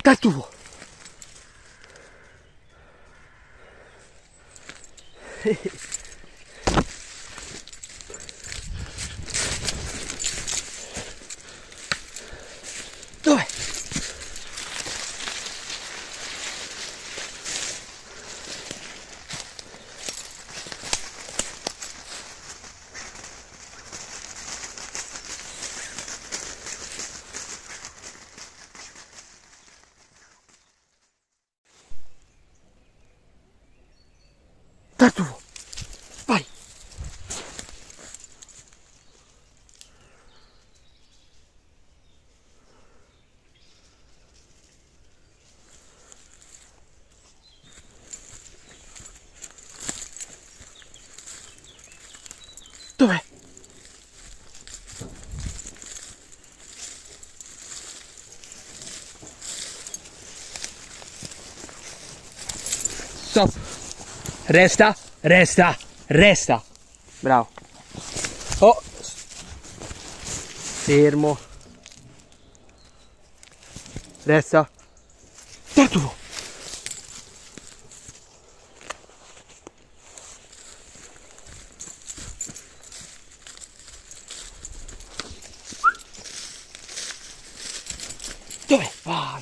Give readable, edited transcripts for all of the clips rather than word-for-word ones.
Tartufo. Dov'è? Tartufo, vai! Dov'è? Stop! Resta, resta, resta. Bravo. Oh. Fermo. Resta. Tartufo. Dov'è? Vai.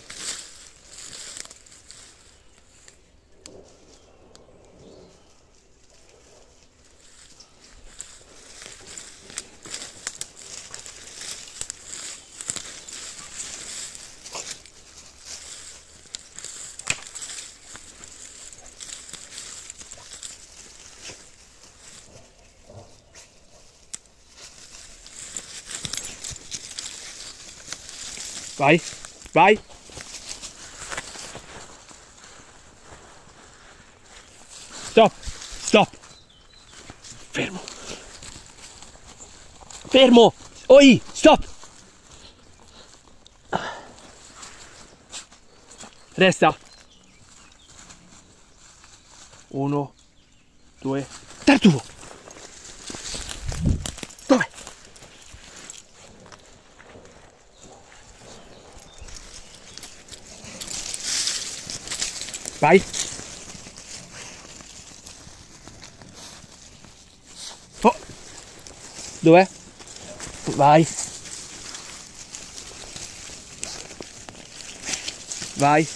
Vai, vai. Stop, stop. Fermo. Fermo. Oi, stop. Resta. 1, 2, Tartufo. Dov'è? Vai. Oh. Dov'è? Vai. Vai.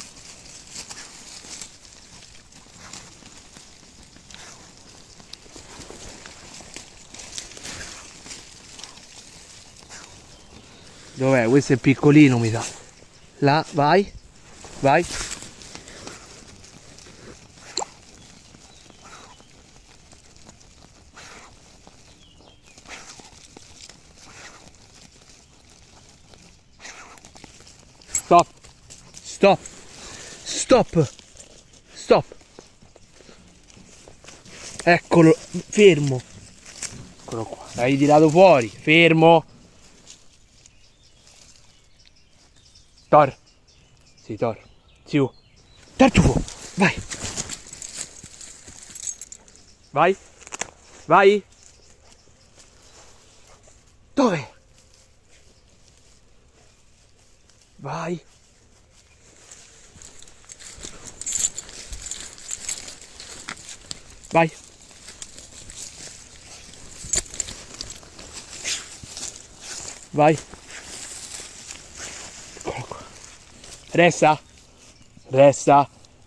Dov'è? Questo è piccolino, mi sa. Là, vai. Vai. Stop. Stop. Stop. Stop. Eccolo, fermo. Eccolo qua. L'hai tirato fuori. Fermo. Tor. Sì, Tor. Siu. Tartufo. Vai. Vai. Vai. Dove? Vai. Vai. Vai. Eccolo qua. Resta. Resta.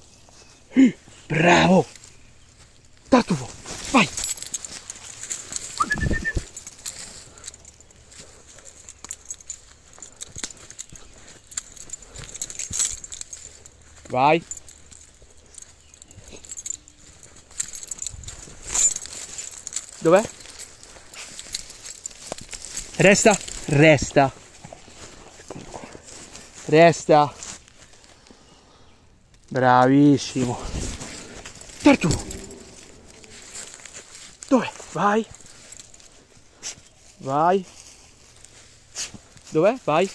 Bravo. Tartufo. Vai. Vai. Dov'è? Resta. Resta. Resta. Bravissimo. Tartufo. Dov'è? Vai. Vai. Dov'è? Vai.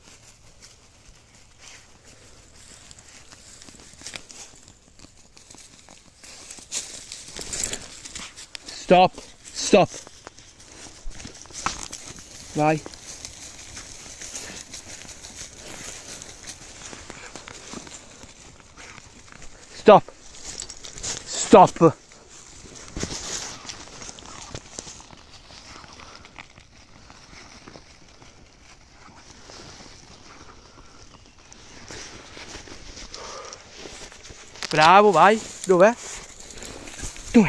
Stop. Stop. Vai. Stop. Bravo, vai. Dov'è? Dov'è?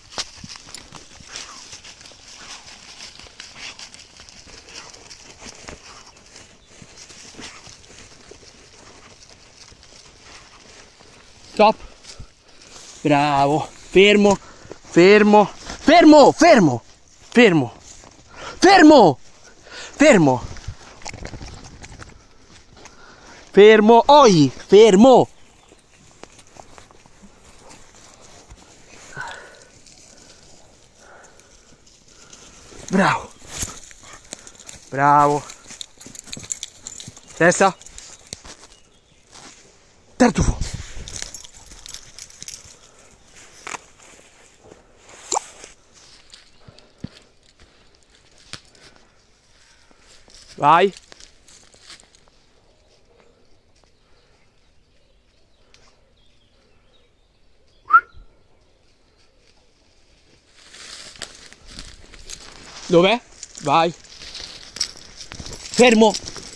Stop. Bravo. Fermo. Fermo. Fermo. Fermo. Fermo. Fermo. Fermo. Fermo. Oi. Fermo. Bravo. Bravo. Testa. Tartufo. Vai. Dov'è? Vai. Fermo.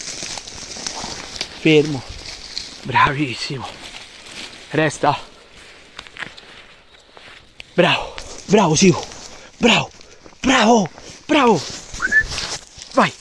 Fermo. Bravissimo. Resta. Bravo. Bravo, Sico. Bravo. Bravo. Vai.